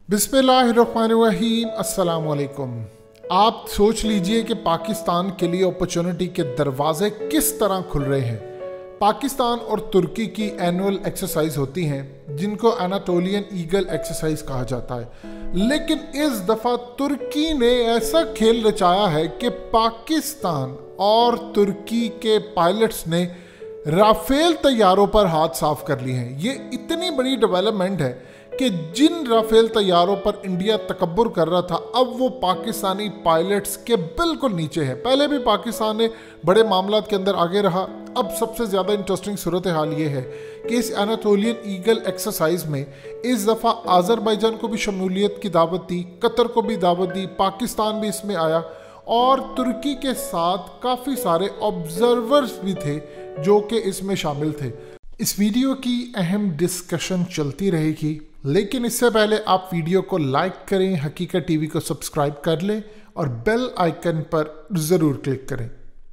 बिस्मिल्लाहिर्रहमानिर्रहीम, अस्सलाम वालेकुम। आप सोच लीजिए कि पाकिस्तान के लिए अपॉर्चुनिटी के दरवाजे किस तरह खुल रहे हैं। पाकिस्तान और तुर्की की एनुअल एक्सरसाइज होती हैं जिनको एनाटोलियन ईगल एक्सरसाइज कहा जाता है, लेकिन इस दफ़ा तुर्की ने ऐसा खेल रचाया है कि पाकिस्तान और तुर्की के पायलट्स ने राफेल तैयारों पर हाथ साफ कर लिए हैं। ये इतनी बड़ी डेवलपमेंट है कि जिन राफेल तैयारों पर इंडिया तकब्बुर कर रहा था, अब वो पाकिस्तानी पायलट्स के बिल्कुल नीचे है। पहले भी पाकिस्तान ने बड़े मामलात के अंदर आगे रहा। अब सबसे ज़्यादा इंटरेस्टिंग सूरत हाल ये है कि इस एनाटोलियन ईगल एक्सरसाइज में इस दफ़ा आज़रबाईजान को भी शमूलियत की दावत दी, कतर को भी दावत दी, पाकिस्तान भी इसमें आया और तुर्की के साथ काफ़ी सारे ऑब्जर्वर्स भी थे जो कि इसमें शामिल थे। इस वीडियो की अहम डिस्कशन चलती रहेगी, लेकिन इससे पहले आप वीडियो को लाइक करें, हकीकत टीवी को सब्सक्राइब कर लें और बेल आइकन पर ज़रूर क्लिक करें।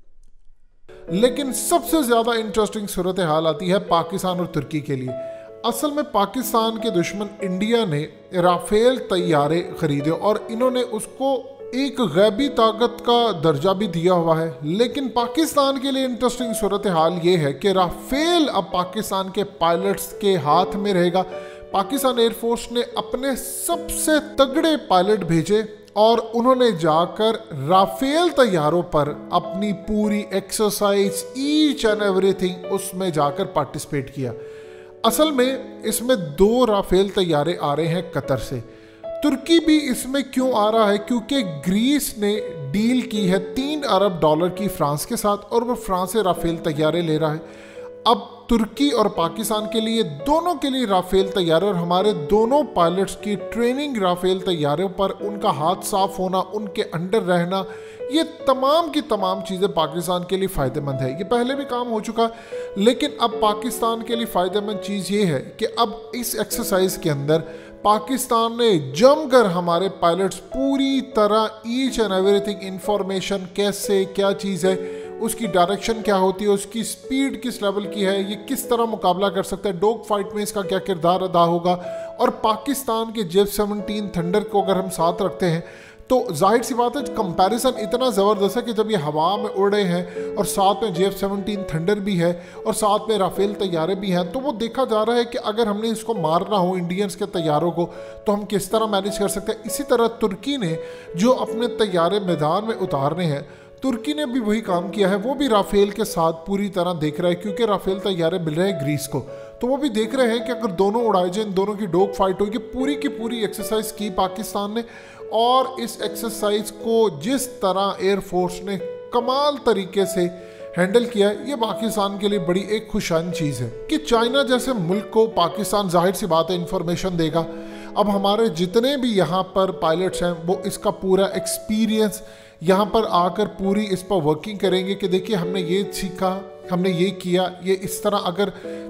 लेकिन सबसे ज़्यादा इंटरेस्टिंग सूरत हाल आती है पाकिस्तान और तुर्की के लिए। असल में पाकिस्तान के दुश्मन इंडिया ने राफेल तैयारे खरीदे और इन्होंने उसको एक गैबी ताकत का दर्जा भी दिया हुआ है। लेकिन पाकिस्तान के लिए इंटरेस्टिंग सूरत हाल ये है कि राफेल अब पाकिस्तान के पायलट्स के हाथ में रहेगा। पाकिस्तान एयरफोर्स ने अपने सबसे तगड़े पायलट भेजे और उन्होंने जाकर राफेल तैयारों पर अपनी पूरी एक्सरसाइज ईच एंड एवरीथिंग उसमें जाकर पार्टिसिपेट किया। असल में इसमें 2 राफेल तैयारे आ रहे हैं कतर से। तुर्की भी इसमें क्यों आ रहा है? क्योंकि ग्रीस ने डील की है $3 अरब की फ्रांस के साथ और वो फ्रांस से राफेल तैयारे ले रहा है। अब तुर्की और पाकिस्तान के लिए दोनों के लिए राफेल तैयारे और हमारे दोनों पायलट्स की ट्रेनिंग राफेल तैयारों पर, उनका हाथ साफ होना, उनके अंडर रहना, ये तमाम की तमाम चीज़ें पाकिस्तान के लिए फ़ायदेमंद है। ये पहले भी काम हो चुका, लेकिन अब पाकिस्तान के लिए फ़ायदेमंद चीज़ ये है कि अब इस एक्सरसाइज के अंदर पाकिस्तान ने जमकर हमारे पायलट्स पूरी तरह ईच एंड एवरीथिंग इंफॉर्मेशन, कैसे क्या चीज़ है, उसकी डायरेक्शन क्या होती है, उसकी स्पीड किस लेवल की है, ये किस तरह मुकाबला कर सकता है, डॉग फाइट में इसका क्या किरदार अदा होगा। और पाकिस्तान के J-17 थंडर को अगर हम साथ रखते हैं तो जाहिर सी बात है कंपैरिजन इतना ज़बरदस्त है कि जब ये हवा में उड़ रहे हैं और साथ में J-17 थंडर भी है और साथ में राफेल तैयारे भी हैं, तो वो देखा जा रहा है कि अगर हमने इसको मारना हो इंडियंस के तैयारों को तो हम किस तरह मैनेज कर सकते हैं। इसी तरह तुर्की ने जो अपने तैयारे मैदान में उतारने हैं, तुर्की ने भी वही काम किया है। वो भी राफेल के साथ पूरी तरह देख रहा है, क्योंकि राफेल तैयारे मिल रहे हैं ग्रीस को, तो वो भी देख रहे हैं कि अगर दोनों उड़ाए जाए, इन दोनों की डॉग फाइट होगी। पूरी की पूरी एक्सरसाइज की पाकिस्तान ने और इस एक्सरसाइज को जिस तरह एयरफोर्स ने कमाल तरीके से हैंडल किया है, ये पाकिस्तान के लिए बड़ी एक खुशाइन चीज़ है कि चाइना जैसे मुल्क को पाकिस्तान जाहिर सी बात है इंफॉर्मेशन देगा। अब हमारे जितने भी यहाँ पर पायलट्स हैं वो इसका पूरा एक्सपीरियंस यहाँ पर आकर पूरी इस पर वर्किंग करेंगे कि देखिए हमने ये सीखा, हमने ये किया, ये इस तरह अगर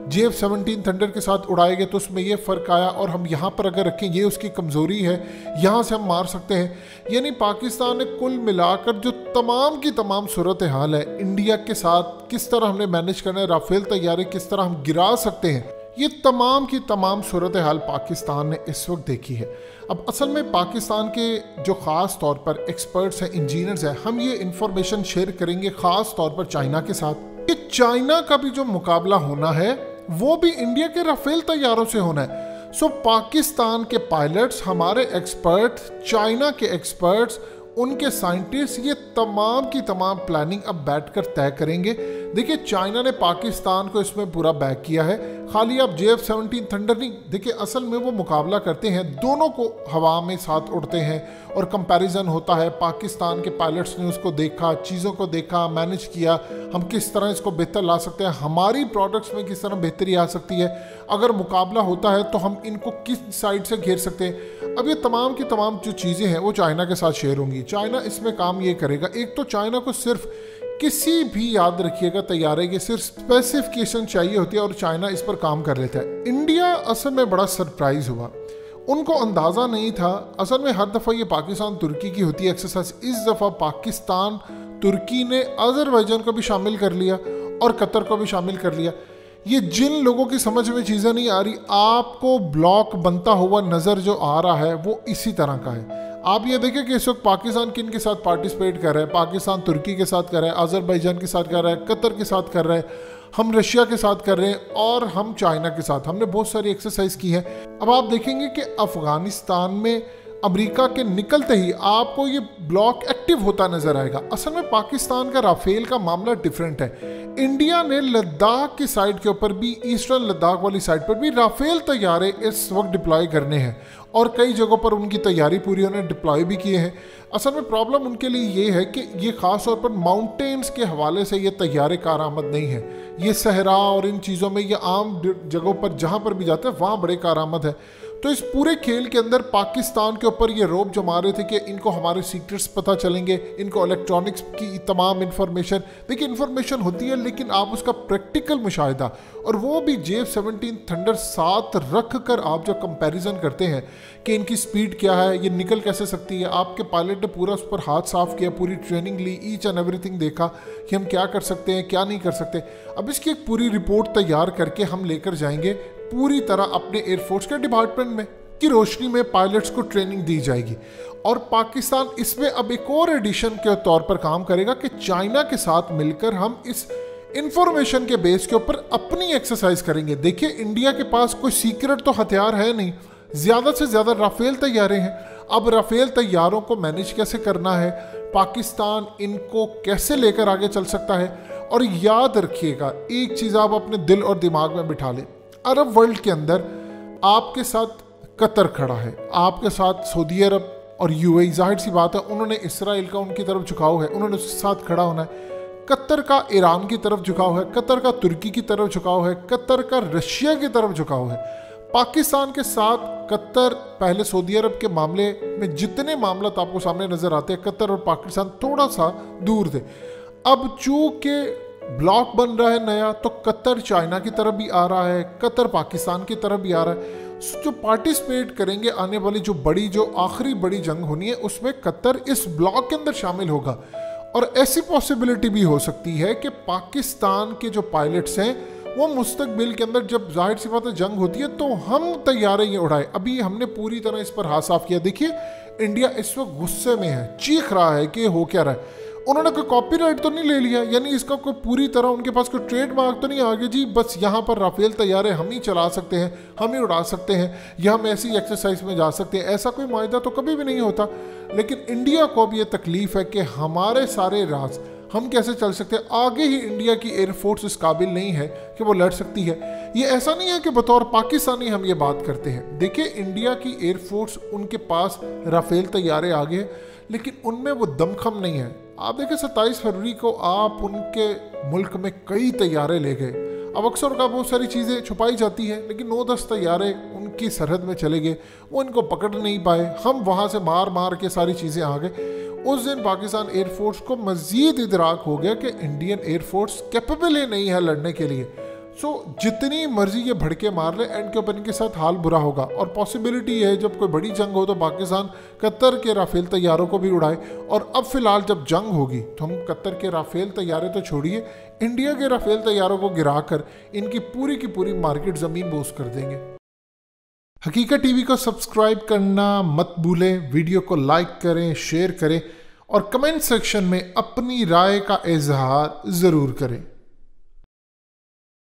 J-17 थंडर के साथ उड़ाएंगे तो उसमें ये फ़र्क आया और हम यहाँ पर अगर रखें ये उसकी कमज़ोरी है, यहाँ से हम मार सकते हैं। यानी पाकिस्तान ने कुल मिलाकर जो तमाम की तमाम सूरत हाल है इंडिया के साथ, किस तरह हमने मैनेज करना है, राफेल तैयारे किस तरह हम गिरा सकते हैं, ये तमाम की तमाम सूरत हाल पाकिस्तान ने इस वक्त देखी है। अब असल में पाकिस्तान के जो ख़ास तौर पर एक्सपर्ट्स हैं, इंजीनियर्स हैं, हम ये इंफॉर्मेशन शेयर करेंगे ख़ास तौर पर चाइना के साथ कि चाइना का भी जो मुकाबला होना है वो भी इंडिया के राफेल तैयारों से होना है। सो पाकिस्तान के पायलट्स, हमारे एक्सपर्ट, चाइना के एक्सपर्ट्स, उनके साइंटिस्ट, ये तमाम की तमाम प्लानिंग अब बैठकर तय करेंगे। देखिए चाइना ने पाकिस्तान को इसमें पूरा बैक किया है, खाली अब J-17 थंडर नहीं। देखिए असल में वो मुकाबला करते हैं, दोनों को हवा में साथ उड़ते हैं और कंपैरिजन होता है। पाकिस्तान के पायलट्स ने उसको देखा, चीज़ों को देखा, मैनेज किया, हम किस तरह इसको बेहतर ला सकते हैं, हमारी प्रोडक्ट्स में किस तरह बेहतरी आ सकती है, अगर मुकाबला होता है तो हम इनको किस साइड से घेर सकते हैं। अब ये तमाम की तमाम जो चीज़ें हैं वो चाइना के साथ शेयर होंगी। चाइना इसमें काम ये करेगा, एक तो चाइना को सिर्फ किसी भी, याद रखिएगा, तैयारे की सिर्फ स्पेसिफिकेशन चाहिए होती है और चाइना इस पर काम कर लेता है। इंडिया असल में बड़ा सरप्राइज हुआ, उनको अंदाज़ा नहीं था। असल में हर दफ़ा ये पाकिस्तान तुर्की की होती है एक्सरसाइज, इस दफ़ा पाकिस्तान तुर्की ने अज़रबैजान को भी शामिल कर लिया और कतर को भी शामिल कर लिया। ये जिन लोगों की समझ में चीज़ें नहीं आ रही, आपको ब्लॉक बनता हुआ नज़र जो आ रहा है वो इसी तरह का है। आप ये देखें कि इस वक्त पाकिस्तान किन के साथ पार्टिसिपेट कर रहा है। पाकिस्तान तुर्की के साथ कर रहा है, अजरबैजान के साथ कर रहा है, कतर के साथ कर रहा है, हम रशिया के साथ कर रहे हैं और हम चाइना के साथ। हमने बहुत सारी एक्सरसाइज की है। अब आप देखेंगे कि अफगानिस्तान में अमेरिका के निकलते ही आपको ये ब्लॉक एक्टिव होता नजर आएगा। असल में पाकिस्तान का राफेल का मामला डिफरेंट है। इंडिया ने लद्दाख की साइड के ऊपर भी, ईस्टर्न लद्दाख वाली साइड पर भी राफेल तैयारे इस वक्त डिप्लॉय करने हैं और कई जगहों पर उनकी तैयारी पूरी उन्होंने डिप्लॉय भी किए हैं। असल में प्रॉब्लम उनके लिए ये है कि ये खास तौर पर माउंटेन्स के हवाले से ये तैयारे कारआमद नहीं है। ये सहरा और इन चीज़ों में, ये आम जगहों पर जहाँ पर भी जाते हैं वहाँ बड़े कारआमद है। तो इस पूरे खेल के अंदर पाकिस्तान के ऊपर ये रोब जमा रहे थे कि इनको हमारे सीक्रेट्स पता चलेंगे, इनको इलेक्ट्रॉनिक्स की तमाम इंफॉर्मेशन, देखिए इंफॉर्मेशन होती है लेकिन आप उसका प्रैक्टिकल मुशाहिदा और वो भी JF-17 थंडर साथ रख कर आप जो कंपैरिजन करते हैं कि इनकी स्पीड क्या है, ये निकल कैसे सकती है। आपके पायलट ने पूरा उस पर हाथ साफ किया, पूरी ट्रेनिंग ली, ईच एंड एवरीथिंग देखा कि हम क्या कर सकते हैं क्या नहीं कर सकते। अब इसकी एक पूरी रिपोर्ट तैयार करके हम लेकर जाएंगे पूरी तरह अपने एयरफोर्स के डिपार्टमेंट में की रोशनी में पायलट्स को ट्रेनिंग दी जाएगी। और पाकिस्तान इसमें अब एक और एडिशन के तौर पर काम करेगा कि चाइना के साथ मिलकर हम इस इंफॉर्मेशन के बेस के ऊपर अपनी एक्सरसाइज करेंगे। देखिए इंडिया के पास कोई सीक्रेट तो हथियार है नहीं, ज़्यादा से ज़्यादा राफेल तैयारे हैं। अब राफेल तैयारों को मैनेज कैसे करना है, पाकिस्तान इनको कैसे लेकर आगे चल सकता है। और याद रखिएगा एक चीज़ आप अपने दिल और दिमाग में बिठा लें, अरब वर्ल्ड के अंदर आपके साथ कतर खड़ा है, आपके साथ सऊदी अरब और UAE, जाहिर सी बात है उन्होंने इसराइल का उनकी तरफ झुकाव है, उन्होंने उसके साथ खड़ा होना है। कतर का ईरान की तरफ झुकाव है, कतर का तुर्की की तरफ झुकाव है, कतर का रशिया की तरफ झुकाव है। पाकिस्तान के साथ कतर, पहले सऊदी अरब के मामले में जितने मामला आपको सामने नजर आते हैं, कतर और पाकिस्तान थोड़ा सा दूर थे। अब चूंकि ब्लॉक बन रहा है नया, तो कतर चाइना की तरफ भी आ रहा है, कतर पाकिस्तान की तरफ भी आ रहा है। जो पार्टिसिपेट करेंगे आने वाली जो आखिरी बड़ी जंग होनी है उसमें कतर इस ब्लॉक के अंदर शामिल होगा। और ऐसी पॉसिबिलिटी भी हो सकती है कि पाकिस्तान के जो पायलट्स हैं वो मुस्तकबिल के अंदर, जब जाहिर सी बात है जंग होती है तो हम तैयारे ये उड़ाए। अभी हमने पूरी तरह इस पर हाथ साफ किया। देखिए इंडिया इस वक्त गुस्से में है, चीख रहा है कि हो क्या रहा है। उन्होंने कोई कॉपीराइट तो नहीं ले लिया, यानी इसका कोई पूरी तरह उनके पास कोई ट्रेडमार्क तो नहीं आ गया जी बस यहाँ पर राफेल तैयारे हम ही चला सकते हैं, हम ही उड़ा सकते हैं या हम ऐसी एक्सरसाइज में जा सकते हैं। ऐसा कोई मायदा तो कभी भी नहीं होता। लेकिन इंडिया को अब ये तकलीफ है कि हमारे सारे राज हम कैसे चल सकते हैं। आगे ही इंडिया की एयरफोर्स इस काबिल नहीं है कि वो लड़ सकती है। ये ऐसा नहीं है कि बतौर पाकिस्तानी हम ये बात करते हैं। देखिए इंडिया की एयरफोर्स, उनके पास राफेल तैयारे आ गए लेकिन उनमें वो दमखम नहीं है। आप देखिए 27 फरवरी को आप उनके मुल्क में कई तैयारे ले गए। अब अक्सर का बहुत सारी चीज़ें छुपाई जाती हैं लेकिन 9-10 तैयारे उनकी सरहद में चले गए, वो इनको पकड़ नहीं पाए। हम वहाँ से मार मार के सारी चीज़ें आ गए। उस दिन पाकिस्तान एयरफोर्स को मज़ीद इदराक हो गया कि इंडियन एयरफोर्स कैपेबल ही नहीं है लड़ने के लिए। सो जितनी मर्जी ये भड़के मार ले, एंड के ऊपर इनके साथ हाल बुरा होगा। और पॉसिबिलिटी है जब कोई बड़ी जंग हो तो पाकिस्तान कतर के राफेल तैयारों को भी उड़ाए। और अब फिलहाल जब जंग होगी तो हम कतर के राफेल तैयारे तो छोड़िए, इंडिया के राफेल तैयारों को गिरा कर इनकी पूरी की पूरी मार्केट ज़मीन बोस कर देंगे। हकीकत टीवी को सब्सक्राइब करना मत भूलें, वीडियो को लाइक करें, शेयर करें और कमेंट सेक्शन में अपनी राय का इजहार ज़रूर करें।